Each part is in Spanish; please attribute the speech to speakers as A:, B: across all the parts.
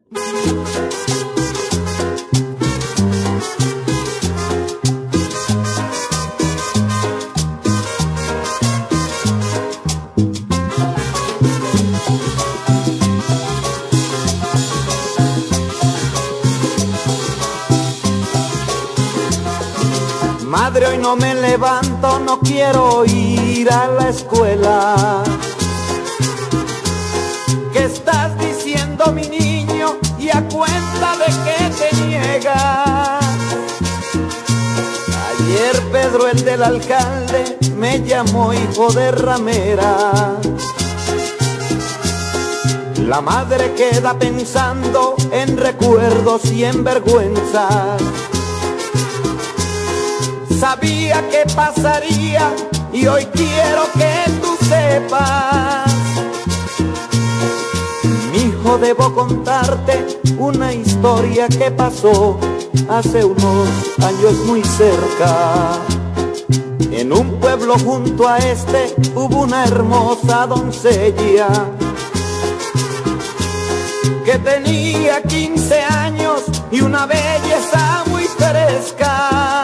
A: Madre, hoy no me levanto, no quiero ir a la escuela. ¿Qué estás diciendo, mi niño? Y a cuenta de que te niegas. Ayer Pedro, el del alcalde, me llamó hijo de ramera. La madre queda pensando en recuerdos y en vergüenzas. Sabía que pasaría y hoy quiero que tú sepas. Mijo, debo contarte una historia que pasó hace unos años muy cerca. En un pueblo junto a este hubo una hermosa doncella que tenía 15 años y una belleza muy fresca.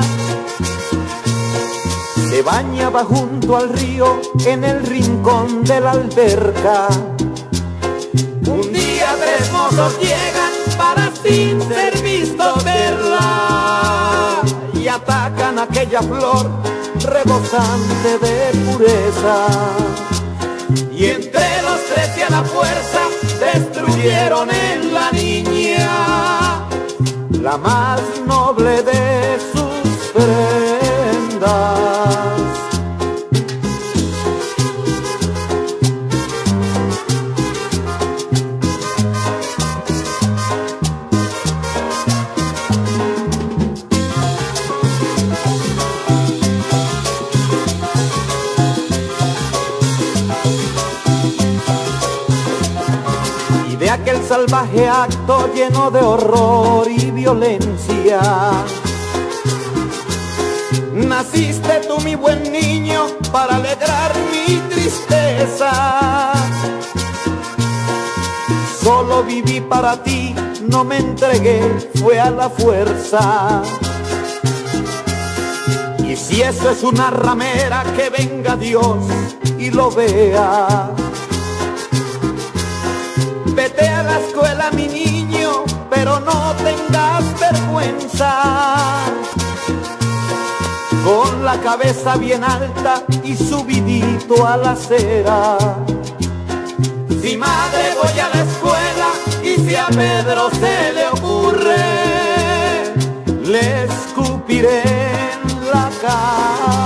A: Se bañaba junto al río en el rincón de la alberca. Un día 3 mozos llegan para sin ser vistos verla y atacan aquella flor rebosante de pureza. Y entre los 3 y a la fuerza destruyeron en la niña la más noble de sus prendas. De aquel salvaje acto lleno de horror y violencia, naciste tú, mi buen niño, para alegrar mi tristeza. Solo viví para ti, no me entregué, fue a la fuerza. Y si eso es una ramera, que venga Dios y lo vea. Vete a la escuela, mi niño, pero no tengas vergüenza. Con la cabeza bien alta y subidito a la acera. Si madre, voy a la escuela y si a Pedro se le ocurre, le escupiré en la cara.